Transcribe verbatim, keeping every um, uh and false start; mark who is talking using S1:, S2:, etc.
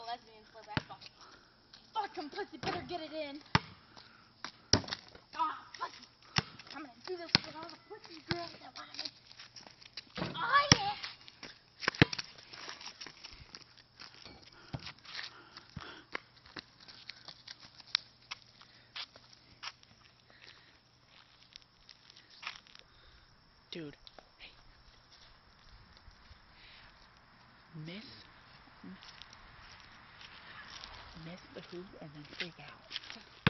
S1: lesbians play basketball. Fucking pussy, better get it in. Ah, pussy. I'm gonna do this with all the pussy girls that want me. Oh, yeah.
S2: Dude. Hey. Miss. Miss the hoop and then freak out.